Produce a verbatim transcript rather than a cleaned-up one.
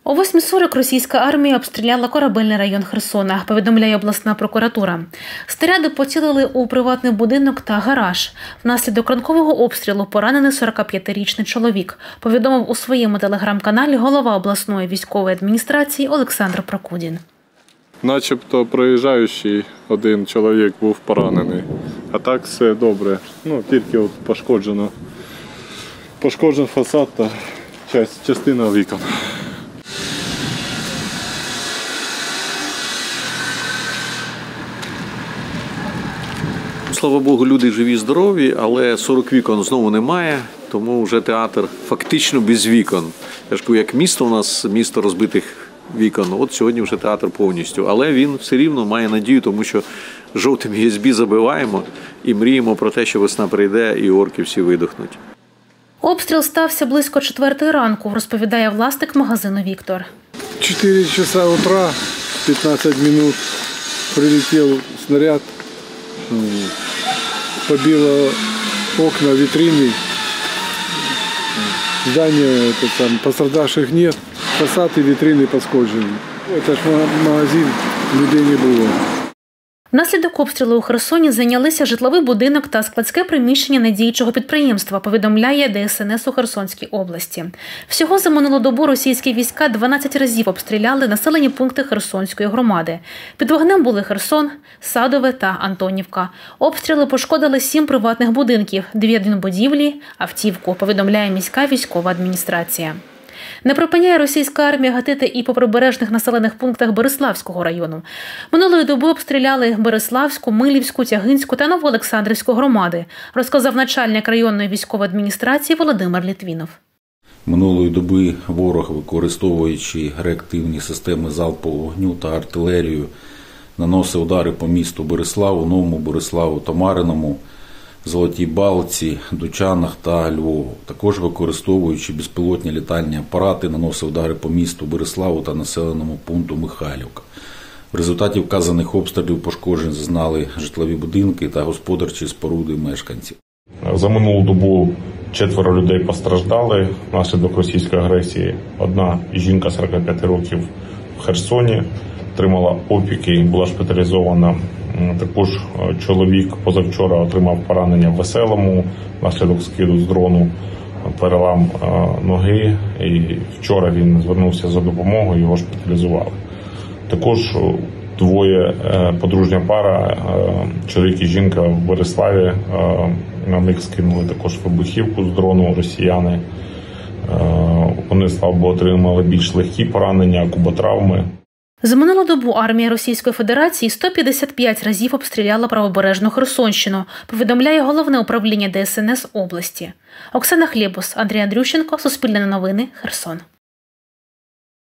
О восьмій сорок російська армія обстріляла корабельний район Херсона, повідомляє обласна прокуратура. Снаряди поцілили у приватний будинок та гараж. Внаслідок ранкового обстрілу поранений сорокап'ятирічний чоловік, повідомив у своєму телеграм-каналі голова обласної військової адміністрації Олександр Прокудін. Начебто проїжджаючий один чоловік був поранений, а так все добре. Ну, тільки от пошкоджено, пошкоджен фасад та частина вікон. Слава Богу, люди живі, здорові, але сорок вікон знову немає, тому вже театр фактично без вікон. Я ж кажу, як місто у нас, місто розбитих вікон, от сьогодні вже театр повністю. Але він все рівно має надію, тому що жовтим ю ес бі забиваємо і мріємо про те, що весна прийде і орки всі видохнуть. Обстріл стався близько четвертої ранку, розповідає власник магазину Віктор. чотири часа утра, п'ятнадцять хвилин, прилетів снаряд, побило окна, витрины, здание, это там, пострадавших нет, фасад и витрины пошкоджені. Это ж магазин, людей не було. Внаслідок обстрілу у Херсоні зайнялися житловий будинок та складське приміщення недіючого підприємства, повідомляє де ес ен ес у Херсонській області. Всього за минулу добу російські війська дванадцять разів обстріляли населені пункти Херсонської громади. Під вогнем були Херсон, Садове та Антонівка. Обстріли пошкодили сім приватних будинків, дві адмінбудівлі, автівку, повідомляє міська військова адміністрація. Не припиняє російська армія гатити і по прибережних населених пунктах Бериславського району. Минулої доби обстріляли Бериславську, Милівську, Тягинську та Новоолександрівську громади, розказав начальник районної військової адміністрації Володимир Літвінов. Минулої доби ворог, використовуючи реактивні системи залпового вогню та артилерію, наносив удари по місту Бериславу, Новому Бериславу та Мариному, Золотій Балці, Дучанах та Львову. Також використовуючи безпілотні літальні апарати, наносив удари по місту Бериславу та населеному пункту Михайлівка. В результаті вказаних обстрілів пошкоджень зазнали житлові будинки та господарчі споруди мешканців. За минулу добу четверо людей постраждали внаслідок російської агресії. Одна жінка сорока п'яти років в Херсоні отримала опіки і була шпиталізована. Також чоловік позавчора отримав поранення в Веселому внаслідок скиду з дрону, перелам ноги, і вчора він звернувся за допомогою, його шпиталізували. Також двоє, подружня пара, чоловік і жінка в Бериславі, на них скинули також вибухівку з дрону росіяни. Вони, слава Богу, отримали більш легкі поранення, куботравми. За минулу добу армія Російської Федерації сто п'ятдесят п'ять разів обстріляла правобережну Херсонщину, повідомляє головне управління де ес ен ес області. Оксана Хлєбус, Андрій Андрющенко, Суспільне новини, Херсон.